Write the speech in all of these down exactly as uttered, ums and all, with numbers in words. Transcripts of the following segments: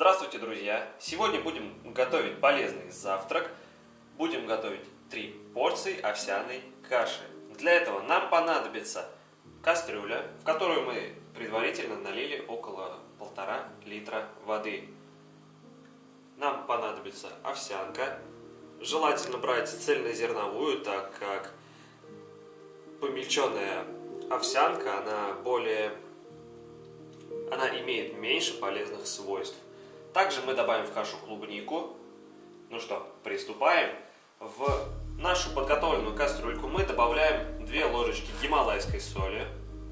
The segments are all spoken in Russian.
Здравствуйте, друзья! Сегодня будем готовить полезный завтрак. Будем готовить три порции овсяной каши. Для этого нам понадобится кастрюля, в которую мы предварительно налили около полтора литра воды. Нам понадобится овсянка. Желательно брать цельнозерновую, так как помельченная овсянка, она более, она имеет меньше полезных свойств. Также мы добавим в кашу клубнику. Ну что, приступаем. В нашу подготовленную кастрюльку мы добавляем две ложечки гималайской соли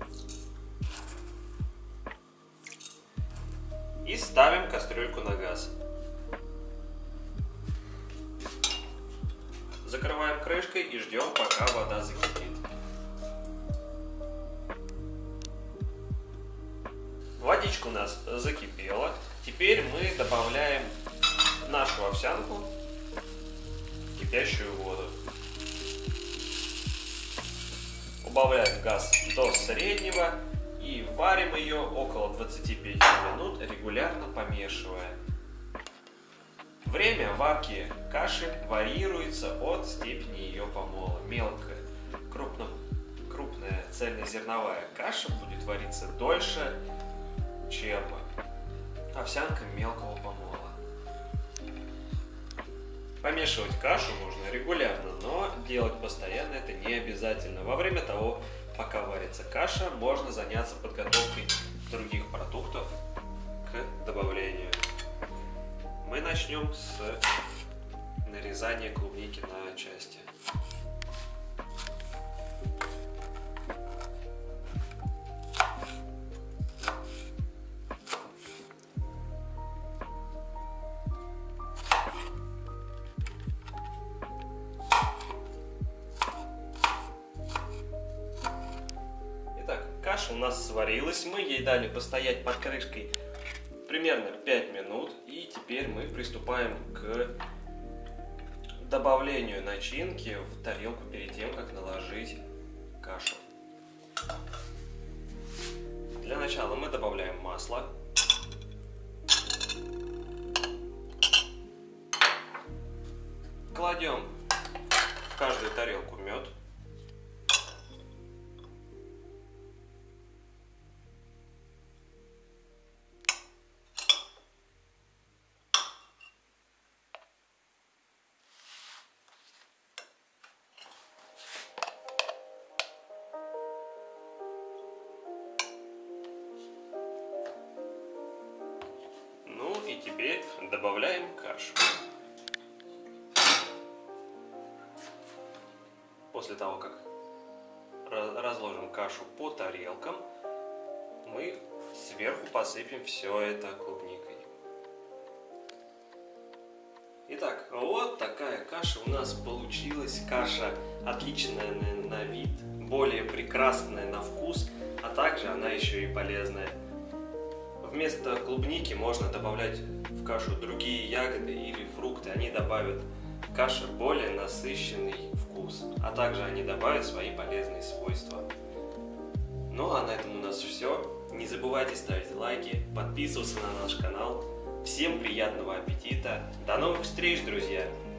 и ставим кастрюльку на газ. Закрываем крышкой и ждем, пока вода закипит. Водичка у нас закипела. Теперь мы добавляем нашу овсянку в кипящую воду. Убавляем газ до среднего и варим ее около двадцати пяти минут, регулярно помешивая. Время варки каши варьируется от степени ее помола. Мелкая, крупно, крупная цельнозерновая каша будет вариться дольше, чем овсянка мелкого помола. Помешивать кашу можно регулярно, но делать постоянно это не обязательно. Во время того, пока варится каша, можно заняться подготовкой других продуктов к добавлению. Мы начнем с нарезания клубники на части. Каша у нас сварилась, мы ей дали постоять под крышкой примерно пять минут, и теперь мы приступаем к добавлению начинки в тарелку перед тем, как наложить кашу. Для начала мы добавляем масло, кладем в каждую тарелку мед. И теперь добавляем кашу. После того, как разложим кашу по тарелкам, мы сверху посыпем все это клубникой. Итак, вот такая каша у нас получилась. Каша отличная на вид, более прекрасная на вкус, а также она еще и полезная. Вместо клубники можно добавлять в кашу другие ягоды или фрукты. Они добавят в каше более насыщенный вкус, а также они добавят свои полезные свойства. Ну а на этом у нас все. Не забывайте ставить лайки, подписываться на наш канал. Всем приятного аппетита. До новых встреч, друзья!